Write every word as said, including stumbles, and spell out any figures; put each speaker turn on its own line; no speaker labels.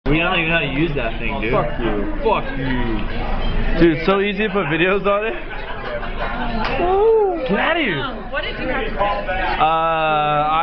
We don't even know how to use that thing, dude.
Fuck you.
Fuck you.
Dude, it's so easy to put videos on it. Ooh, get out of here.
What did you have to do?
Uh,